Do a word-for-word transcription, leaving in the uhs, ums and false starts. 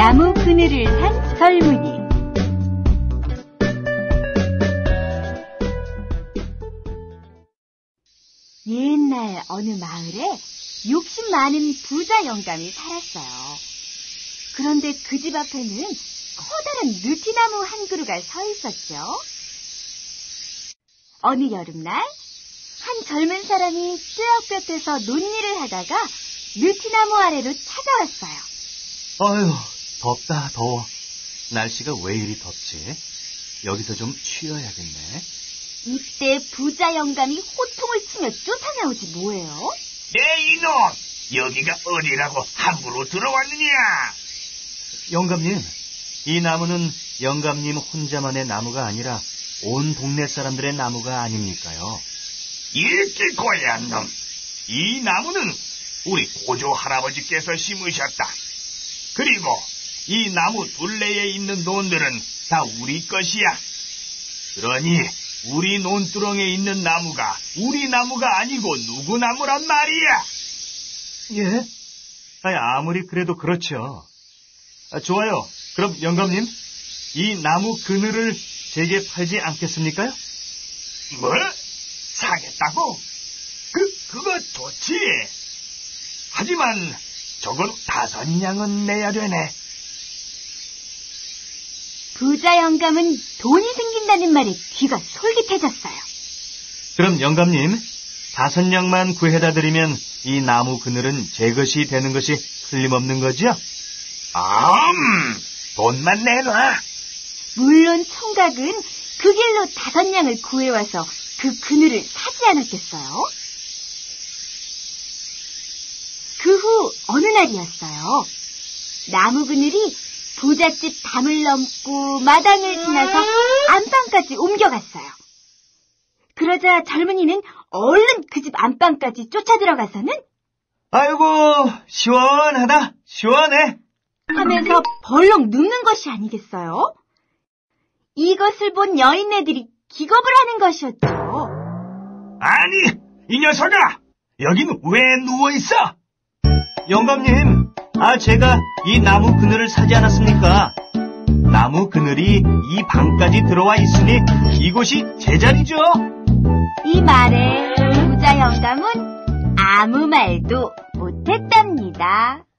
나무 그늘을 산 젊은이. 옛날 어느 마을에 욕심 많은 부자 영감이 살았어요. 그런데 그 집 앞에는 커다란 느티나무 한 그루가 서 있었죠. 어느 여름날 한 젊은 사람이 뙤약볕에서 논일을 하다가 느티나무 아래로 찾아왔어요. 어휴, 덥다 더워. 날씨가 왜 이리 덥지? 여기서 좀 쉬어야겠네. 이때 부자 영감이 호통을 치며 쫓아나오지 뭐예요? 네 이놈! 여기가 어디라고 함부로 들어왔느냐? 영감님, 이 나무는 영감님 혼자만의 나무가 아니라 온 동네 사람들의 나무가 아닙니까요? 일찍 고얀 놈! 이 나무는 우리 고조 할아버지께서 심으셨다. 그리고 이 나무 둘레에 있는 논들은 다 우리 것이야. 그러니 우리 논두렁에 있는 나무가 우리 나무가 아니고 누구 나무란 말이야. 예? 아니, 아무리 그래도 그렇죠. 아, 좋아요. 그럼 영감님, 이 나무 그늘을 제게 팔지 않겠습니까요? 뭐? 사겠다고? 그, 그거 좋지. 하지만 적어도 다섯 냥은 내야 되네. 부자 영감은 돈이 생긴다는 말에 귀가 솔깃해졌어요. 그럼 영감님, 다섯 냥만 구해다 드리면 이 나무 그늘은 제 것이 되는 것이 틀림없는 거죠? 음, 돈만 내놔. 물론 총각은 그 길로 다섯 냥을 구해와서 그 그늘을 사지 않았겠어요? 그 후 어느 날이었어요. 나무 그늘이 부잣집 담을 넘고 마당을 지나서 안방까지 옮겨갔어요. 그러자 젊은이는 얼른 그 집 안방까지 쫓아들어가서는 아이고, 시원하다, 시원해. 하면서 벌렁 눕는 것이 아니겠어요? 이것을 본 여인네들이 기겁을 하는 것이었죠. 아니, 이 녀석아! 여긴 왜 누워있어? 영감님, 아, 제가 이 나무 그늘을 사지 않았습니까? 나무 그늘이 이 방까지 들어와 있으니 이곳이 제 자리죠. 이 말에 부자 영감은 아무 말도 못했답니다.